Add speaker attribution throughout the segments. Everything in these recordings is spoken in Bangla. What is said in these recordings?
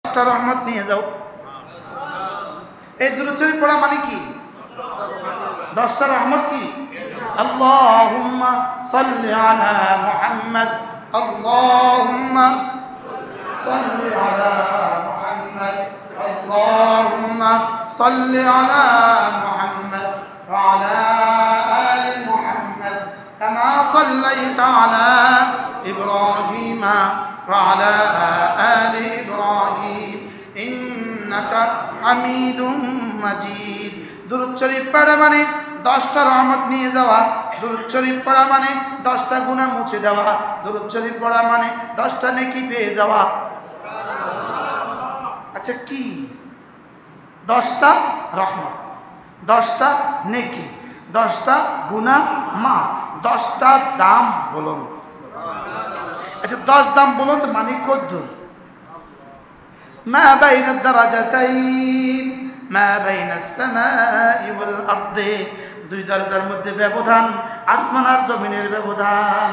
Speaker 1: 10টা রহমত নিয়ে যাও। এই দুরূদ শরীফ পড়া মানে কি? 10টা রহমত কি? আল্লাহুম্মা সাল্লি আলা মুহাম্মদ, আল্লাহুম্মা সাল্লি আলা মুহাম্মদ, আল্লাহুম্মা সাল্লি আলা মুহাম্মদ ওয়া আলা আলি মুহাম্মদ কামা সাল্লাইতা আলা ইব্রাহিম ওয়া আলা আলি ইব্রাহিম ইন্নাকা হামিদুম মাজিদ। দুরূদ শরীফ পড়া মানে 10টা রহমত নিয়ে যাওয়া। দুরূদ শরীফ পড়া মানে 10টা গুনাহ মুছে দেওয়া। দুরূদ শরীফ পড়া মানে 10টা নেকি পেয়ে যাওয়া। আচ্ছা কি? 10টা রহমত, 10টা নেকি, 10টা গুনাহ মাফ, 10টা দাম বলুন। আচ্ছা 10 দাম বলুন তো মানে কত? মা বাইনা দারাজাতাইন মা বাইনা আসসামাই ওয়াল আরদি, 2 দরজার মধ্যে ব্যবধান, আসমান আর জমিনের ব্যবধান।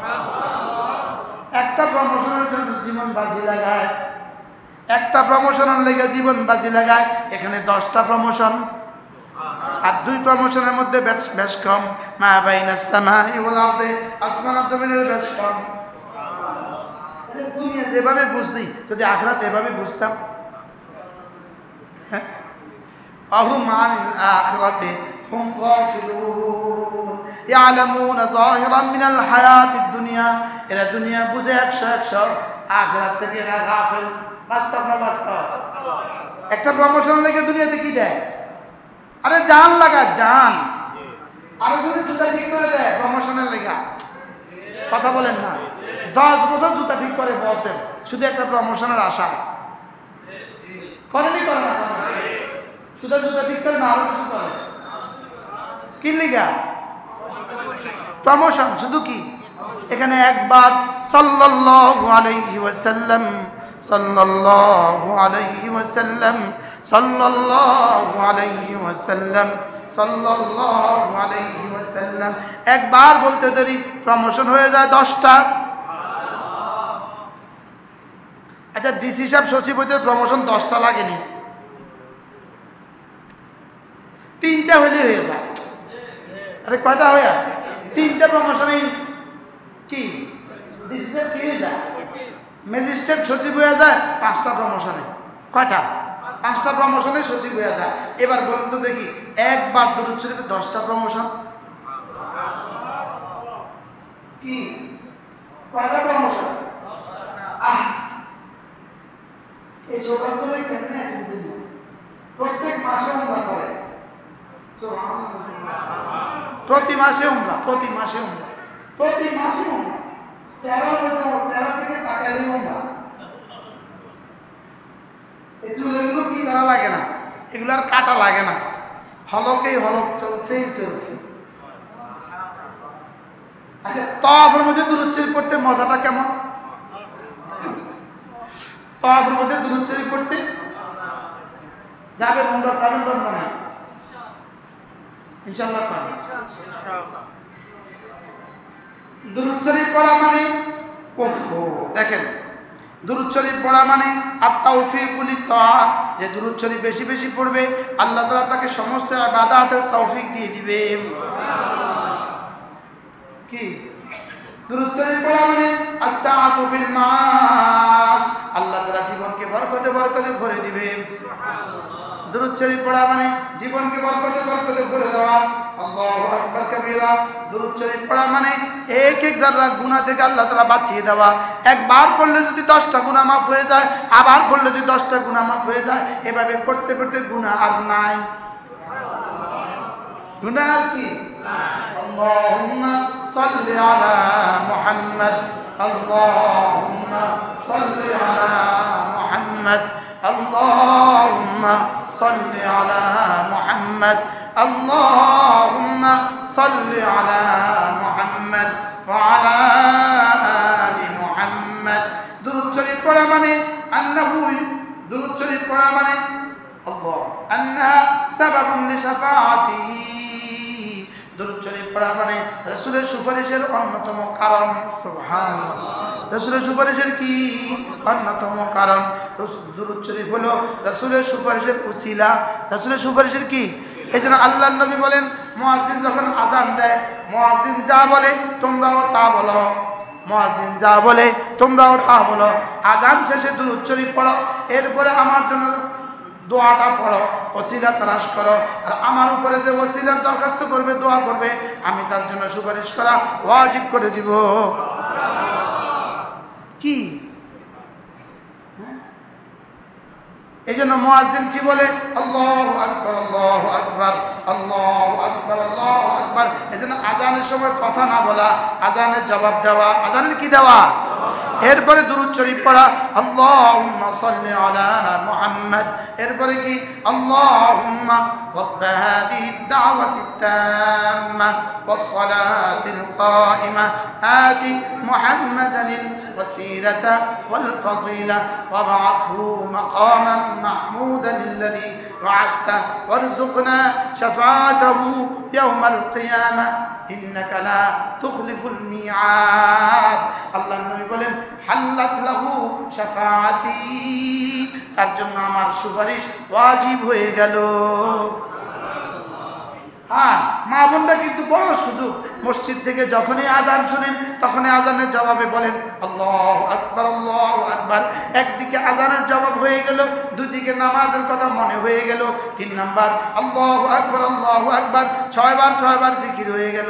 Speaker 1: একটা প্রমোশনের জন্য জীবন বাজি লাগায়, একটা প্রমোশনের লেগে জীবন বাজি লাগায়। এখানে 10টা প্রমোশন আর 2 প্রমোশনের মধ্যে বেশ কম। মা বাইনা আসসামাই ওয়াল আরদি, আসমান আর জমিনের বেশ কম। দুনিয়া যেভাবে বুঝলি যদি আখিরাত এভাবে বুঝতাম, হ্যাঁ আহুম আনিল আখিরাতি হুম গাফিলুন ইয়ালামুনা যাহিরাম মিনাল হায়াতিদ দুনিয়া, এরা দুনিয়া বুঝে 100 আখিরাত থেকে এরা গাফিল। বাস্তব না বাস্তব? একটা প্রমোশন লেগে দুনিয়াতে কি দেয়? আরে জান লাগা, জান। আরে যদি জুতা ঠিক করে দেয় প্রমোশনের লেগা, কথা বলেন না। 10 বছর জুতা ঠিক করে বসেন শুধু একটা প্রমোশনের আশা করেনি, করে না? শুধু জুতা ঠিক করে না, আরো কিছু করে কি লিগা? প্রমোশন। শুধু কি? এখানে একবার সাল্লাল্লাহু আলাইহি ওয়াসাল্লাম, সাল্লাল্লাহু আলাইহি ওয়াসাল্লাম, সাল্লাল্লাহু আলাইহি ওয়াসাল্লাম, সাল্লাল্লাহু আলাইহি ওয়াসাল্লাম একবার বলতে দেরি প্রমোশন হয়ে যায় 10টা। আচ্ছা ডিসি সাহেব সচিব হইতে প্রমোশন 10টা লাগেনি, 3টা হইলে হয়ে যায়। আচ্ছা কয়টা হয়ে? 3টা প্রমোশনেই কি ডিসি সাহেব কি হয়ে যায়? ম্যাজিস্ট্রেট সচিব হয়ে যায় 5টা প্রমোশনে। কয়টা? 5টা প্রমোশনে সচিব হয়ে যায়। এবার বলুন তো দেখি, একবার দুরূদ শরীফে 10টা প্রমোশন কি? কয়টা প্রমোশন? এই সৌভাগ্যগুলো কেমনে আছে? প্রত্যেক মাসে উমরা করে, প্রতি মাসে উমরা, প্রতি মাসে উমরা, প্রতি মাসে উমরা। চেহারা থেকে তাকালে উমরা। এই চুলগুলো কি করা লাগে না, এগুলো আর কাটা লাগে না, হলকেই হলক চলছেই চলছে। আচ্ছা তাওয়াফের মধ্যে দুরূদ শরীফ পড়তে মজাটা কেমন? তাওয়াফের মধ্যে দুরূদ শরীফ পড়তে যাবেন, উমরা যাবেন না? ইনশাআল্লাহ পাবেন। দুরূদ শরীফ পড়া মানে দেখেন, দুরূদ শরীফ পড়া মানে আত-তাওফীকু লিত-তাআত, যে দুরূদ শরীফ বেশি বেশি পড়বে আল্লাহ তাআলা তাকে সমস্ত ইবাদতের তৌফিক দিয়ে দিবে। কি? দুরূদ শরীফ পড়া মানে আস-সাআতু ফিল মাস, আল্লাহ তাআলা জীবনকে বরকতে বরকতে ভরে দিবে। দুরূদ শরীফ পড়া মানে জীবনকে বরকতে বরকতে ভরে দেওয়া। আল্লাহু আকবার কবীরা। দুরূদ শরীফ পড়া মানে এক এক যারা গুনাহ থেকে আল্লাহ তাআলা বাঁচিয়ে দেওয়া। একবার পড়লে যদি 10টা গুনাহ মাফ হয়ে যায়, আবার পড়লে যদি 10টা গুনাহ মাফ হয়ে যায়, এভাবে পড়তে পড়তে গুনাহ আর নাই। গুনাহ আর কি? আল্লাহুম্মা সাল্লি আলা মুহাম্মদ, আল্লাহুম্মা সাল্লি আলা মুহাম্মদ, আল্লাহুম্মা সাল্লি আলা মুহাম্মদ, আল্লাহুম্মা সাল্লি আলা মুহাম্মদ ওয়া আলা আলি মুহাম্মদ। দুরূদ শরীফ পড়া মানে দুরূদ শরীফ পড়া মানে আল্লাহ আন্নাহা সাবাবুন লিশাফাআতিহি দুরূদ শরীফ পড়া মানে রাসূলের সুপারিশের অন্যতম কারণ। সুবহানাল্লাহ। রাসূলের সুপারিশের কি অন্যতম কারণ? দুরূদ শরীফ হলো রাসূলের সুপারিশের উসিলা। রাসূলের সুপারিশের কি? এইজন্য আল্লাহর নবী বলেন, মুয়াজ্জিন যখন আযান দেয়, মুয়াজ্জিন যা বলে তোমরাও তা বলো। মুয়াজ্জিন যা বলে তোমরাও তা বলো। আযান শেষে দুরূদ শরীফ পড়ো, এরপরে আমার জন্য দোয়াটা পড়ো, ওসিলা তালাশ করো। আর আমার উপরে যে ওসিলার দরখাস্ত করবে, দোয়া করবে, আমি তার জন্য সুপারিশ করা ওয়াজিব করে দিব। কি এই জন্য মুয়াজ্জিন কি বলে? আল্লাহু আকবার, আল্লাহু আকবার, আল্লাহু আকবার, আল্লাহু আকবার। এই জন্য আজানের সময় কথা না বলা, আজানের জবাব দেওয়া। আজানের কি দেওয়া? এরপরে দুরূদ শরীফ পড়া, আল্লাহুম্মা সাল্লি আলা মুহাম্মদ। এরপরে কি? আল্লাহুম্মা রব্ব হাযিহিদ দাওয়াতিত তাম্মা ওয়াস সালাতিল কাইমা আতি মুহাম্মাদানিল ওয়াসিলাতা ওয়াল ফাযিলা ওয়াবআথহু মাকামান মাহমুদান আল্লাযী ওয়া'আদতা ওয়ারযুকনা শাফাআতাহু ইয়াওমাল কিয়ামা ইন্নাকা লা তুখলিফুল মিআদ। আল্লাহর নবী বলেন, হাল্লাত লাহু শাফাআতি, তার জন্য আমার সুপারিশ ওয়াজিব হয়ে গেল। হ্যাঁ, মা বোনরা কিন্তু বড় সুযোগ। মসজিদ থেকে যখনই আজান শুনেন তখনই আজানের জবাবে বলেন আল্লাহু আকবার, আল্লাহু আকবার। একদিকে আজানের জবাব হয়ে গেল, দুই দিকে নামাজের কথা মনে হয়ে গেল। 3 নাম্বার আল্লাহু আকবার, আল্লাহু আকবার 6 বার জিকির হয়ে গেল।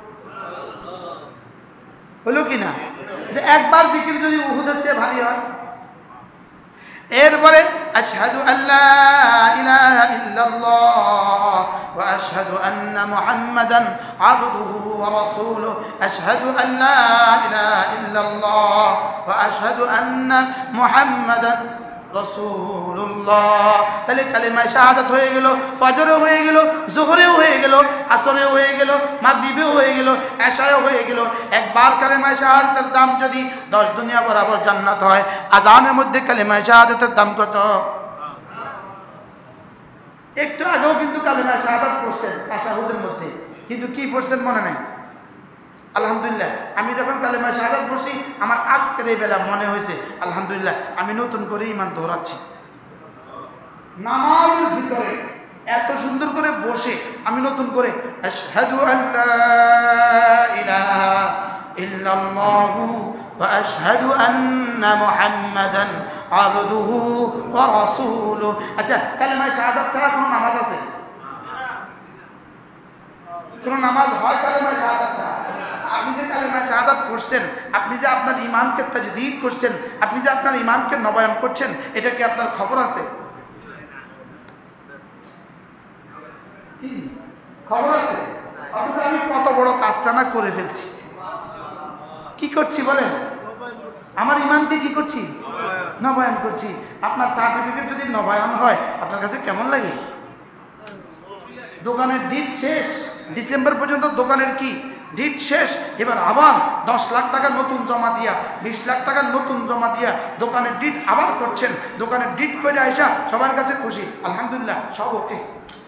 Speaker 1: হলো কি না? যে একবার জিকির যদি উহুদের চেয়ে ভারী হয়। এরপরে আশহাদু আল্লা ইলাহা ইল্লাল্লাহ ওয়া আশহাদু আন্না মুহাম্মাদান আবদুহু ওয়া রাসূলুহু। আশহাদু আল্লা ইলাহা ইল্লাল্লাহ ওয়া আশহাদু আন্না মুহাম্মাদান রাসূলুল্লাহ। তাহলে কালিমায়ে শাহাদাত হয়ে গেল, ফজরও হয়ে গেল, যোহরেও হয়ে গেল, আসরেও হয়ে গেল, মাগরিবেও হয়ে গেল, এশায়ও হয়ে গেল। একবার কালিমায়ে শাহাদাতের দাম যদি 10 দুনিয়া বরাবর জান্নাত হয়, আজানের মধ্যে কালিমায়ে শাহাদাতের দাম কত? একটু আগেও কিন্তু কালিমায়ে শাহাদাত পড়ছেন তাশাহুদের মধ্যে, কিন্তু কি পড়ছেন মনে নাই। আলহামদুলিল্লাহ, আমি যখন কালিমা শাহাদাত পড়ছি, আমার আজকের এই বেলা মনে হয়েছে আলহামদুলিল্লাহ আমি নতুন করে ঈমান ধরাচ্ছি। নামাজের ভিতরে এত সুন্দর করে বসে আমি নতুন করে আশহাদু আল্লা ইলাহা ইল্লাল্লাহু ওয়া আশহাদু আন্না মুহাম্মাদান আবদুহু ওয়া রাসূলুহু। আচ্ছা, কালিমা শাহাদাত ছাড়া কোনো নামাজ আছে? কোনো নামাজ হয় কালিমা শাহাদাত ছাড়া? আপনি যে কালিমা শাহাদাত পড়ছেন, আপনি যে আপনার ঈমানকে তাজদীদ করছেন, আপনি যে আপনার ঈমানকে নবায়ন করছেন, এটা কি আপনার খবর আছে? খবর আছে? অথচ আমি কত বড় কাজটা না করে ফেলছি। কি করছি বলেন? আমার ঈমানকে কি করছি? নবায়ন করছি। আপনার সার্টিফিকেট যদি নবায়ন হয় আপনার কাছে কেমন লাগে? দোকানের ডিট শেষ, ডিসেম্বর পর্যন্ত দোকানের কি ডিট শেষ, এবার আবার 10 লাখ টাকা নতুন জমা দিয়া, 20 লাখ টাকা নতুন জমা দিয়া দোকানের ডিট আবার করছেন। দোকানের ডিট করে আইসা সবার কাছে খুশি, আলহামদুলিল্লাহ সব ওকে।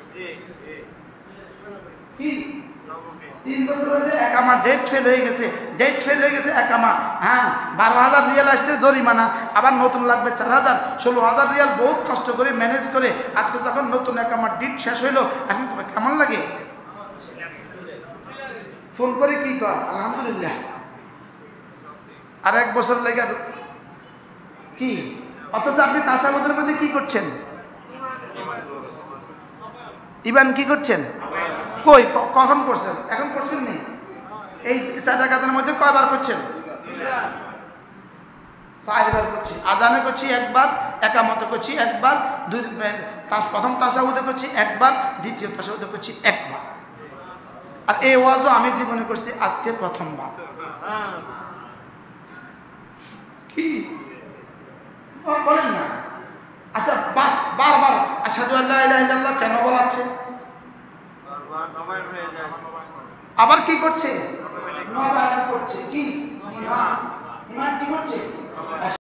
Speaker 1: কি 3 বছর হয়েছে একামা ডেট ফেল হয়ে গেছে, ডেট ফেল হয়ে গেছে একামা। হ্যাঁ, 12,000 রিয়াল আসছে জরিমানা, আবার নতুন লাগবে 4,000, 16,000 রিয়াল বহুত কষ্ট করে ম্যানেজ করে আজকে যখন নতুন একামা ডিট শেষ হইলো, এখন কেমন লাগে? ফোন করে কি কয় আলহামদুলিল্লাহ। আর 1 বছর লেগে কি? অথচ আপনি তাশাহুদের মধ্যে কি করছেন? ইমান কি করছেন? কই কখন করছেন? এখন করছেন নি? এই 4 রাকাতের মধ্যে কয়বার করছেন? 4 বার করছি। আজানে করছি একবার, একামতে করছি একবার, প্রথম তাশাহুদে করছি একবার, দ্বিতীয় তাশাহুদে করছি একবার। আর এই ওয়াজও আমি জীবনে করছি আজকে প্রথমবার। কি বলেন না? আচ্ছা, বারবার আশহাদু আল্লা ইলাহা ইল্লাল্লাহ কেন বলাচ্ছে? আবার কি করছে? নবায়ন করছে। কি ঈমান? ঈমান কি করছে?